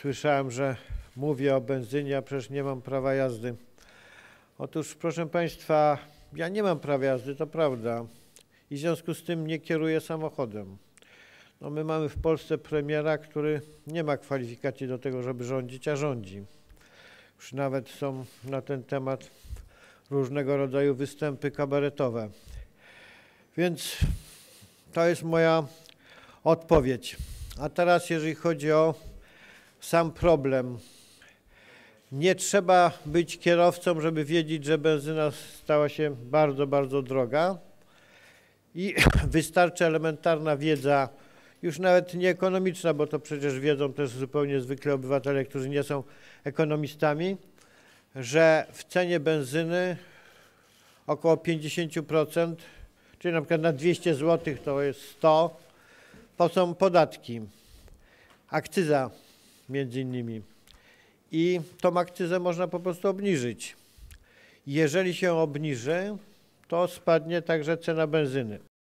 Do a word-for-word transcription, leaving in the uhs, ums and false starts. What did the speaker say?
słyszałem, że mówię o benzynie, a przecież nie mam prawa jazdy. Otóż, proszę Państwa, ja nie mam prawa jazdy, to prawda. I w związku z tym nie kieruję samochodem. No my mamy w Polsce premiera, który nie ma kwalifikacji do tego, żeby rządzić, a rządzi. Już nawet są na ten temat różnego rodzaju występy kabaretowe. Więc to jest moja odpowiedź. A teraz jeżeli chodzi o sam problem. Nie trzeba być kierowcą, żeby wiedzieć, że benzyna stała się bardzo, bardzo droga i wystarczy elementarna wiedza, już nawet nie ekonomiczna, bo to przecież wiedzą też zupełnie zwykli obywatele, którzy nie są ekonomistami, że w cenie benzyny około pięćdziesiąt procent, czyli na przykład na dwieście złotych to jest sto, to są podatki, akcyza między innymi. I tą akcyzę można po prostu obniżyć. Jeżeli się obniży, to spadnie także cena benzyny.